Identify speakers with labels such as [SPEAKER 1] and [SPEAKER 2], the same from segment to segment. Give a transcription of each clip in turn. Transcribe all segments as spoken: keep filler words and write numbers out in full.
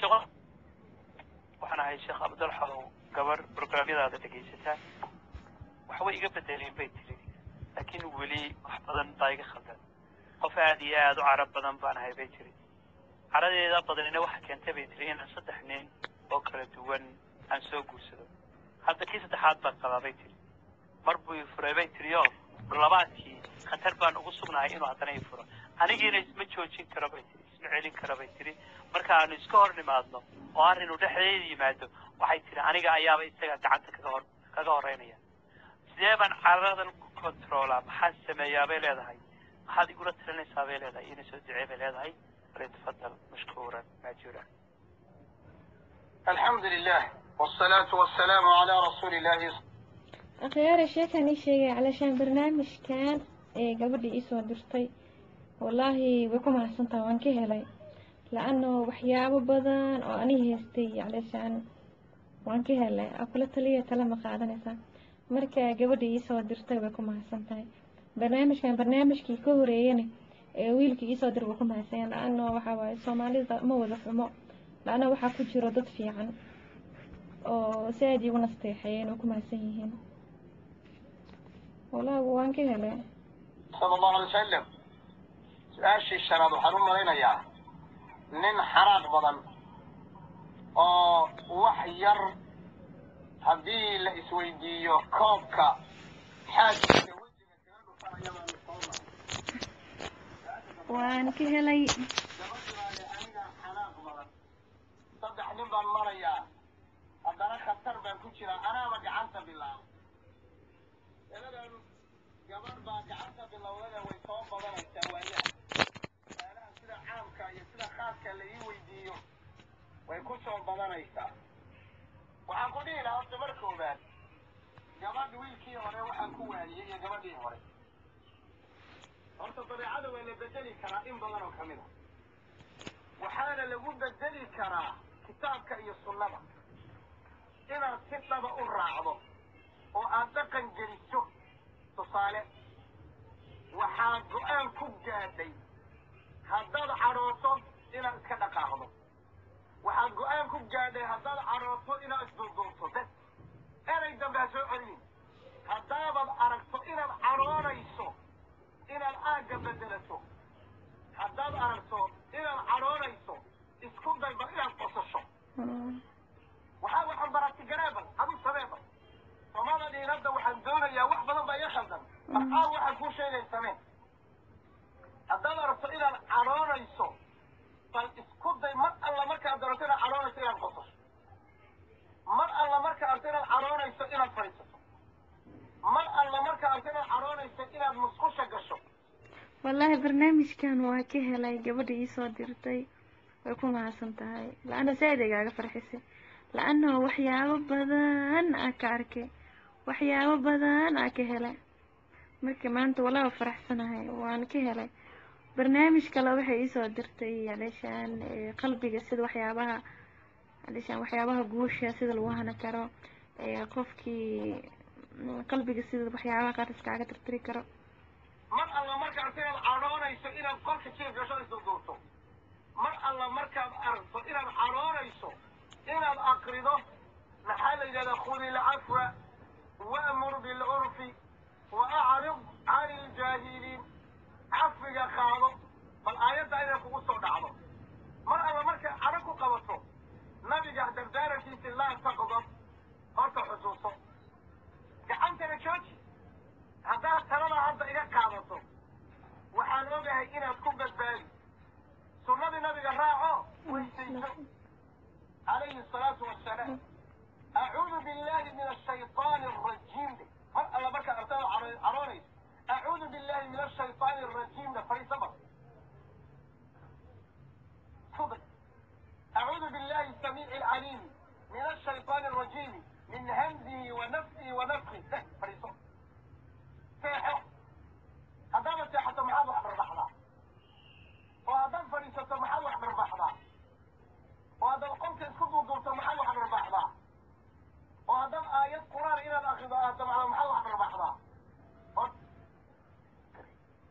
[SPEAKER 1] شغل وحنا هاي الشيخ عبد الحلو قبر برنامج هذا تجيسته وحوي قبل دليل بيتري لكن ولي محفظا طايق خلدا وفادي هذا عرب بدن بان هاي بيتري عرض إذا بدنا واحد كان تبي تري أنا صدق حنين بكرة دوان عن سوق وسلو هذا كيس تحاد بقى بيتري مربو يفرع بيتري يوم برلباتي خطر بان أقصنا إنه هذا يفرع أنا جينا اسمه شوشين كربيتري اسمه علين كربيتري مركا أنا سكور لماذا وأنا ندحي ماذا وحيتري أنا جاي أيام يستجد عنك كذور كذورينيا زيبا عرض الكنترول محسن يا بيل هذا هاي هذه يقول ترى نسابيل هذا ينسى الدعابة هذا هاي تفضل مشكورا ماجورا.
[SPEAKER 2] الحمد لله والصلاة والسلام على رسول الله.
[SPEAKER 3] أخيار الشيء كان يشيء علشان برنامج كان قبل يسوى درتي والله بكم أحسن طبعا كهلاي لأنه وحياه بدن وأني هستي علشان وان كهلاي أقولت لي تلام قاعدة مركا قبل يسوى درتي بكم أحسن طبعا برنامج كان برنامج كي كوريني wiilkii ii soo dir buu ku mahadsan laano waxa waaye Soomaalida ma wada xumo laana waxa ku jiro dad fiican oo saadi u nasteexeen oo ku mahadsan yihiin wala waan ka helay
[SPEAKER 2] sallallahu alayhi wasallam su'aashi sharaad waxaan u maleynayaa nin xaraaq badan oo wax yar haddii la isweydiiyo koobka xaaskiisa wajiga kaga dhufanayaba
[SPEAKER 3] وأنا كهلاي
[SPEAKER 2] صدق نبى المريا أنا خطر بكتير أنا وجعلت بالله أنا جبر بجعلت بالله ولا ويصاب بدل السوالف أنا كذا عام كا كذا خاص كاللي يوديه ويكون شو بدل يسا وعقولي لا أتبركوا بعد جبر دويل كي ولا واحد كوالي هي جبر دي هوري horta dabeecada waa la bedeli karaa in badan oo kamid ah waxaana lagu bedeli karaa kitaabka iyo sunnada inaad si dhaba u raacdo oo aad dhaqan geliso tusaale waxaad go-aan ku gaadhay haddaad cadhooto inaad iska dhaqaaqdo waxaad go-aan ku gaadhay haddaad cadhooto inaad isdulduulto bes erey dambe ha soo celinin haddaabaad aragto inaad cadhoonayso inaad aagga bedelato haddaad aragto inaad cadhoonayso isku day bal inaad qosasho waxaa waxaan barati gareebal aduu sameeba soomada dhiinadda waxaan doonayaa wax badan baa iga khaldan markaa waxaan kuu sheegay samee haddaad aragto inaad cadhoonayso bal isku day mar alla markaad darato inaad cadhoonayso inaad qosasho mar alla marka aragto inaad cadhoonayso inaad fadhiisato mar alla marka aragto inaad cadhoonayso inaad musqusha gasho
[SPEAKER 3] والله برنامج كان واكه لا قبل يسوى درتي ويكون عاصم تهاي لأنه سيدي قاعد فرحسي لأنه وحياه بدن أكاركي وحياه بدن أكهلا مركي ما أنت ولا فرح سنة هاي وأنا كهلا برنامج كلا وحي يسوى درتي علشان قلبي قصد وحيابها علشان وحيابها قوش سيد الوهنة كرو قفكي قلبي قصد وحيابها قارس كاعد ترتري كرو
[SPEAKER 2] mar alla markaad inaad cadhoonayso inaad qolka jiif gasho isdulduurto mar alla markaad aragto inaad cadhoonayso inaad aqrido maxaa la yidhahdaa khudi ilcafwa wa'mur bilcurfi wa acrid cani iljaahiliin cafiga qaado bal aayadda inay kugu soo dhacdo mar alla markaad cadho ku qabato nabiga dardaarankiisi laa taqdab horta xusuuso gacantana jooji haddaad talada hadda iga qaadato waxaan ogahay inaad ku badbaadi sunnadii nabiga raaco weysayso calayhi asalaatu wassalaam acuudu billahi min ashaytaani alrajiim mar alla markaad artada cadhoonayso acuudu billahi min ashaytaani alrajiimna fadhiisa mar fudal acuudu billahi السميع العليم من الشيطان الرجيم من همزه ونفسه ونفخه fadhiiso seexo haddaad seexato maxaad wax barbaxdaa oo haddaad fadhiisato maxaad wax barbaxdaa oo haddaad qolka isku duuduubto maxaad wax barbaxdaa oo haddaad aayad quraan inaad akrido aad damacdo maxaad wax barbaxdaa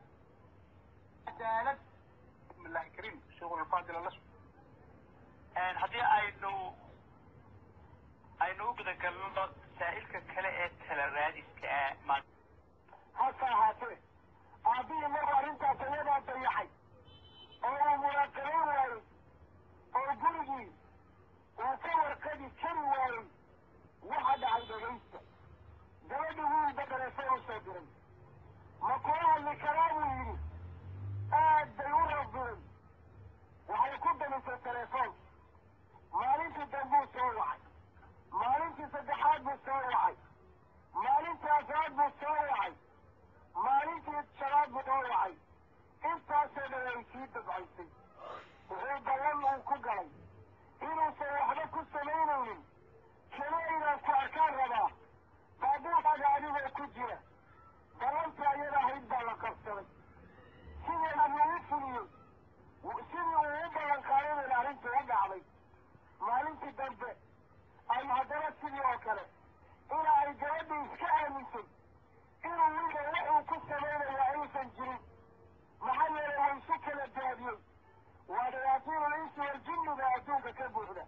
[SPEAKER 2] cadaalad bismi illahi kariim sheekhu alfaadil alasku
[SPEAKER 1] haddii aynu aynu u guda galno saa'ilka kale ee tala raadiska ah
[SPEAKER 2] hase ahaatee aabbihii maruu arrintaas iyadaa dayaxay oo uu muraaqabayn waayey oo gurigii uu ka warqadi kari waayey waxa dhacay dhegaysta gabadhi wiilba dhaleefay u soo diray ma kula hadli karaa buu yidhi aad bay u rabbiray waxay ku damisay telefoon maalintii dambuu soo wacay maalintii saddexaad buu soo wacay maalintii afraad buu soo wacay maalintii shanaad buu soo wacay intaasoo dhan ay sii dabcaysay wuxuu ballan uu ku galay inuusan waxba ku samaynaynin keliya inaan ku arkaan rabaa baabuurkaaga adigoo ku jira ballanta ayada ahayd baa la qabsaday sidii anu u fuliyey sidii uu u ballan qaadayna arrintii u dhacday maalintii dambe ay haddana sidii oo kale ilaa ay gabadhii iska aaminsay inuu wiilka wuxuu ku samaynaya ayuusan jirin maxaa yeelay way isu kala daadiyey waa shayaatiinul insi waljinniga adduunka ka buuxda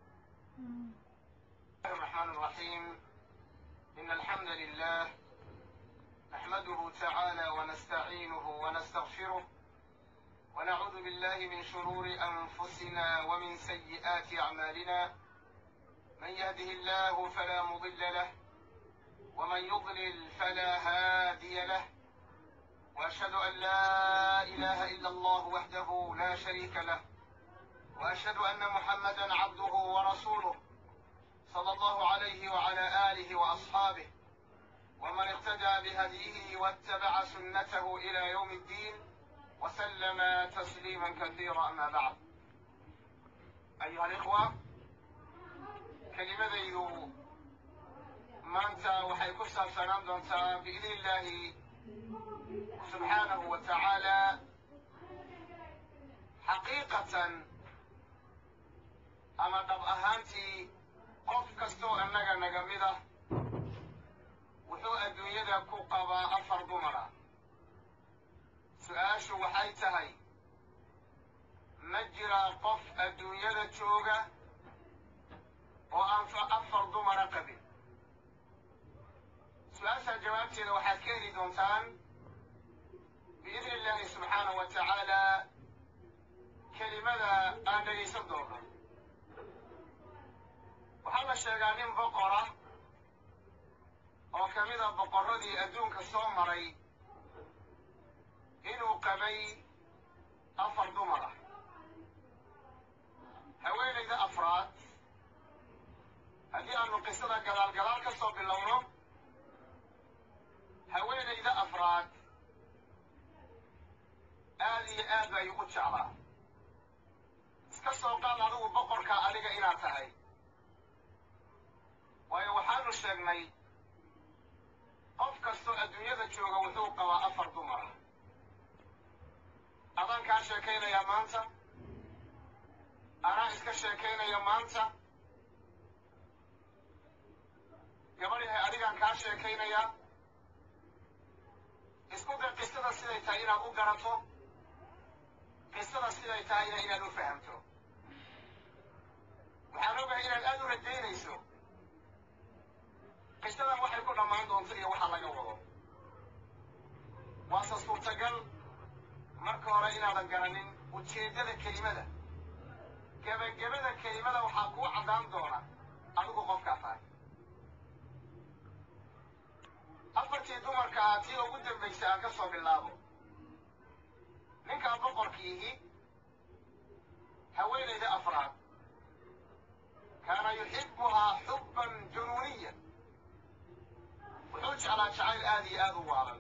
[SPEAKER 4] الرحمن الرحيم إن الحمد لله نحمده تعالى ونستعينه ونستغفره ونعوذ بالله من شرور أنفسنا ومن سيئات أعمالنا من يهده الله فلا مضل له ومن يضلل فلا هادي له وأشهد أن لا إله إلا الله وحده لا شريك له وأشهد أن محمدا عبده ورسوله صلى الله عليه وعلى آله وأصحابه ومن اقتدى بهديه واتبع سنته إلى يوم الدين وسلم تسليما كثيرا. أما بعد أيها الإخوة كلمة ذو ما أنت وحيكسر سلام دونتا بإذن الله سبحانه وتعالى حقيقة أما طب أهانتي qof kastoo annaga naga mid ah wuxuu adduunyada ku qabaa afar dumara su-aashu waxay tahay ma jiraa qof adduunyada jooga oo aan afar dumara qabin su-aashaa jawaabteeda waxaad ka heli doontaan biidni illaahi subxaanahu wa tacaalaa kelimada aan dhegaysan doono. waxaa la sheegaa nin boqora oo ka mid a boqorradii adduunka soo maray inuu qabay afar dumar ah. haweenayda afraad haddii aanu qisada gadaal gadaal ka soo bilowno haweenayda afraad aad iyo aad bay ugu jeclaa. iska soo qaad adigu boqorka adiga inaad tahay, waayo waxaanu sheegnay qof kastoo adduunyada jooga wuxuu qabaa afar dumar ah. adaan kaa sheekaynayaa maanta, anaa iska sheekaynaya maanta, gabadhahay adigaan kaa sheekaynayaa. isku day qisada siday tahay inaad u garato, qisada siday tahayna inaad u fahamto. waxaan ogahay inaad aad u rajaynayso qisadan waxay ku dhammaan doonto iyo waxa laga wado. waase suurtagal marka hore inaadan garanin ujeeddada kelimada. gebagabada kelimada waxaa kuu caddaan doona adigu qofkaa tahay. afartii dumarkaa tii ugu dambaysay aan ka soo bilaabo. ninkaa boqorkiihi haweenayda afraad kaana yuxibbuhaa xubban junuuniyan, wuxuu jeclaa jacayl aad iyo aad u waalan.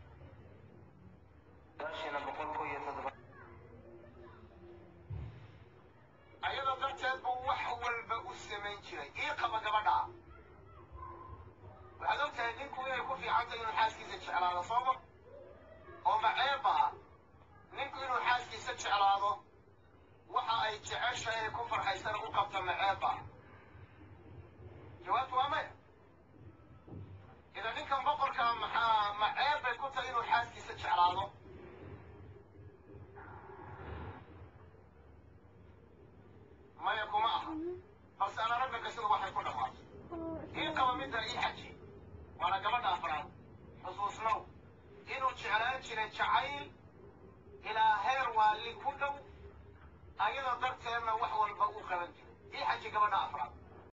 [SPEAKER 4] ayadoo darteed buu wax walba u samayn jiray. ii qaba gabadhaa. waxaad og tahay ninku inay ku fiicantay inuu xaaskiisa jeclaado sooma? oo maceeba ah ninku inuu xaaskiisa jeclaado waxa ay jeceshahay ku farxaysana u qabta maceeba. jawaabtu waa maya. idan ninkan boqorkaa maxaa maceeb bay ku tahay inuu xaaskiisa jeclaado? maya kuma ah. بس أنا ربك أسأل واحد كل مرة إيه قوى مدة إيه حجي وأنا قبل أفراد خصوصنا إنه جعلان جري جعيل إلى هير واللي كله أيضا درت أن وحول بقول قبل إيه حجي قبل أفراد